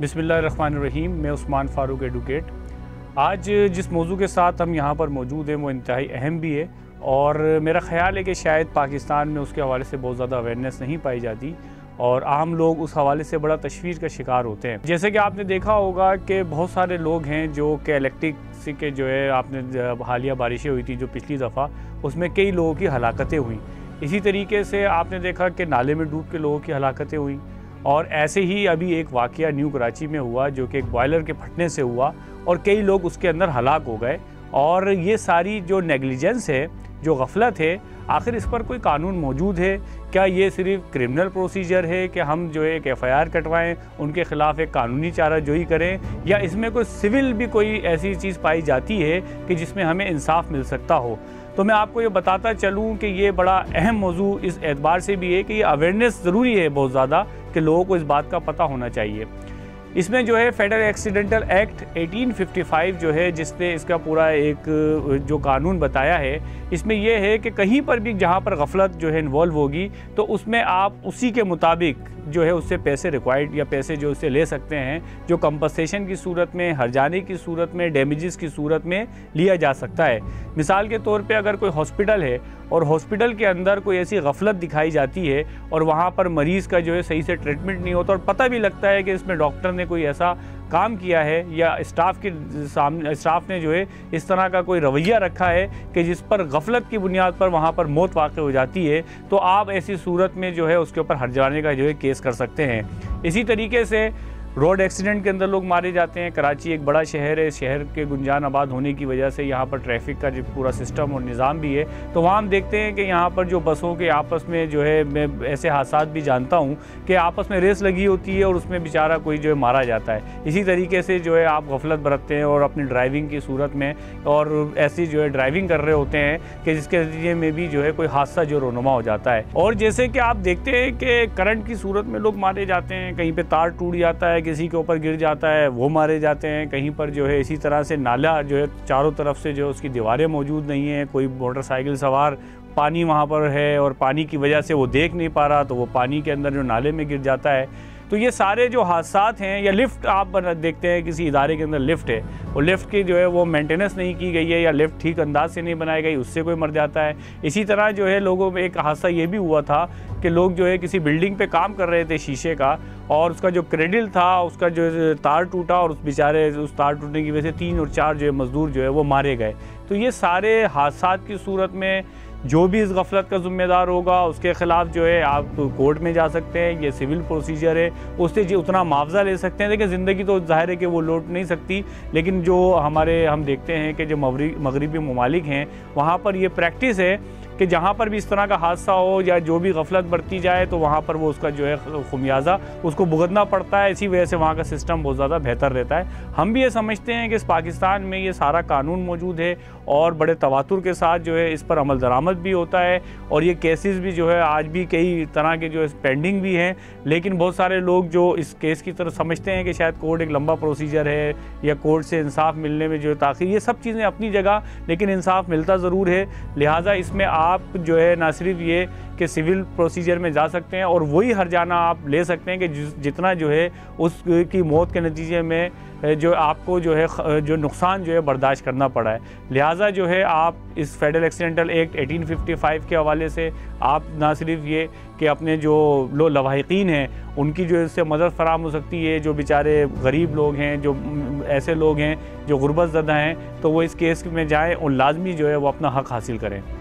बिस्मिल्लाहिर्रहमानिर्रहीम। मैं उस्मान फ़ारूक एडवोकेट। आज जिस मौजू के साथ हम यहाँ पर मौजूद हैं वो इंतहाई अहम भी है और मेरा ख़्याल है कि शायद पाकिस्तान में उसके हवाले से बहुत ज़्यादा अवेयरनेस नहीं पाई जाती और आम लोग उस हवाले से बड़ा तशवीश का शिकार होते हैं। जैसे कि आपने देखा होगा कि बहुत सारे लोग हैं जो कि इलेक्ट्रिक के जो है आपने हालिया बारिशें हुई थी जो पिछली दफ़ा, उसमें कई लोगों की हलाकतें हुई। इसी तरीके से आपने देखा कि नाले में डूब के लोगों की हलाकतें हुई और ऐसे ही अभी एक वाक़या न्यू कराची में हुआ जो कि एक बॉयलर के फटने से हुआ और कई लोग उसके अंदर हलाक हो गए। और ये सारी जो नेग्लिजेंस है, जो गफलत है, आखिर इस पर कोई कानून मौजूद है? क्या ये सिर्फ क्रिमिनल प्रोसीजर है कि हम जो है एक FIR कटवाएं, उनके ख़िलाफ़ एक कानूनी चाराजोई करें, या इसमें कोई सिविल भी कोई ऐसी चीज़ पाई जाती है कि जिसमें हमें इंसाफ मिल सकता हो? तो मैं आपको ये बताता चलूँ कि ये बड़ा अहम मौजू इस एतबार से भी है कि ये अवेयरनेस ज़रूरी है बहुत ज़्यादा, कि लोगों को इस बात का पता होना चाहिए। इसमें जो है फेडरल एक्सीडेंटल एक्ट 1855 जो है, जिसने इसका पूरा एक जो कानून बताया है, इसमें यह है कि कहीं पर भी जहाँ पर गफलत जो है इन्वॉल्व होगी तो उसमें आप उसी के मुताबिक जो है उससे पैसे रिक्वायर्ड या पैसे जो उससे ले सकते हैं, जो कंपनसेशन की सूरत में, हर्जाने की सूरत में, डैमेजेस की सूरत में लिया जा सकता है। मिसाल के तौर पे अगर कोई हॉस्पिटल है और हॉस्पिटल के अंदर कोई ऐसी गफलत दिखाई जाती है और वहाँ पर मरीज़ का जो है सही से ट्रीटमेंट नहीं होता और पता भी लगता है कि इसमें डॉक्टर ने कोई ऐसा काम किया है या स्टाफ ने जो है इस तरह का कोई रवैया रखा है कि जिस पर गफलत की बुनियाद पर वहाँ पर मौत वाक़ई हो जाती है, तो आप ऐसी सूरत में जो है उसके ऊपर हर्जाने का जो है केस कर सकते हैं। इसी तरीके से रोड एक्सीडेंट के अंदर लोग मारे जाते हैं। कराची एक बड़ा शहर है, शहर के गुंजान आबाद होने की वजह से यहाँ पर ट्रैफिक का जो पूरा सिस्टम और निज़ाम भी है, तो वहाँ हम देखते हैं कि यहाँ पर जो बसों के आपस में जो है, मैं ऐसे हादसात भी जानता हूँ कि आपस में रेस लगी होती है और उसमें बेचारा कोई जो है मारा जाता है। इसी तरीके से जो है आप गफलत बरतते हैं और अपनी ड्राइविंग की सूरत में और ऐसी जो है ड्राइविंग कर रहे होते हैं कि जिसके नतीजे में भी जो है कोई हादसा जो रोनुमा हो जाता है। और जैसे कि आप देखते हैं कि करंट की सूरत में लोग मारे जाते हैं, कहीं पर तार टूट जाता है, किसी के ऊपर गिर जाता है, वो मारे जाते हैं। कहीं पर जो है इसी तरह से नाला जो है चारों तरफ से जो उसकी दीवारें मौजूद नहीं है, कोई मोटरसाइकिल सवार पानी वहाँ पर है और पानी की वजह से वो देख नहीं पा रहा तो वो पानी के अंदर जो नाले में गिर जाता है। तो ये सारे जो हादसात हैं, या लिफ्ट आप देखते हैं किसी इदारे के अंदर लिफ्ट है और लिफ्ट की जो है वो मेंटेनेंस नहीं की गई है या लिफ्ट ठीक अंदाज से नहीं बनाई गई, उससे कोई मर जाता है। इसी तरह जो है लोगों में एक हादसा ये भी हुआ था कि लोग जो है किसी बिल्डिंग पे काम कर रहे थे शीशे का, और उसका जो क्रेडल था उसका जो तार टूटा और उस बेचारे उस तार टूटने की वजह से 3 और 4 जो है मज़दूर जो है वो मारे गए। तो ये सारे हादसात की सूरत में जो भी इस गफलत का ज़िम्मेदार होगा उसके ख़िलाफ़ जो है आप कोर्ट में जा सकते हैं, ये सिविल प्रोसीजर है, उससे जो उतना मुआवजा ले सकते हैं। देखिए ज़िंदगी तो ज़ाहिर है कि वो लौट नहीं सकती, लेकिन जो हम देखते हैं कि जो मगरिबी ममालिक हैं वहाँ पर ये प्रैक्टिस है कि जहाँ पर भी इस तरह का हादसा हो या जो भी गफलत बरती जाए तो वहाँ पर वो उसका जो है खुमियाजा उसको भुगतना पड़ता है। इसी वजह से वहाँ का सिस्टम बहुत ज़्यादा बेहतर रहता है। हम भी ये समझते हैं कि इस पाकिस्तान में ये सारा कानून मौजूद है और बड़े तवातुर के साथ जो है इस पर अमल दरामद भी होता है और ये केसेस भी जो है आज भी कई तरह के जो है पेंडिंग भी हैं। लेकिन बहुत सारे लोग जो इस केस की तरफ समझते हैं कि शायद कोर्ट एक लंबा प्रोसीजर है या कोर्ट से इंसाफ मिलने में जो है ताख़ीर, ये सब चीज़ें अपनी जगह, लेकिन इंसाफ मिलता ज़रूर है। लिहाजा इसमें आप जो है ना सिर्फ ये कि सिविल प्रोसीजर में जा सकते हैं और वही हर्जाना आप ले सकते हैं कि जितना जो है उसकी मौत के नतीजे में जो आपको जो है जो नुकसान जो है बर्दाश्त करना पड़ा है। लिहाजा जो है आप इस फेडरल एक्सीडेंटल एक्ट 1855 के हवाले से आप ना सिर्फ ये कि अपने जो लवाहिकीन हैं उनकी जो इससे मदद फराम हो सकती है, जो बेचारे गरीब लोग हैं, जो ऐसे लोग हैं जो गुर्बत ज़दा हैं, तो वो इस केस में जाएँ और लाजमी जो है वो अपना हक़ हासिल करें।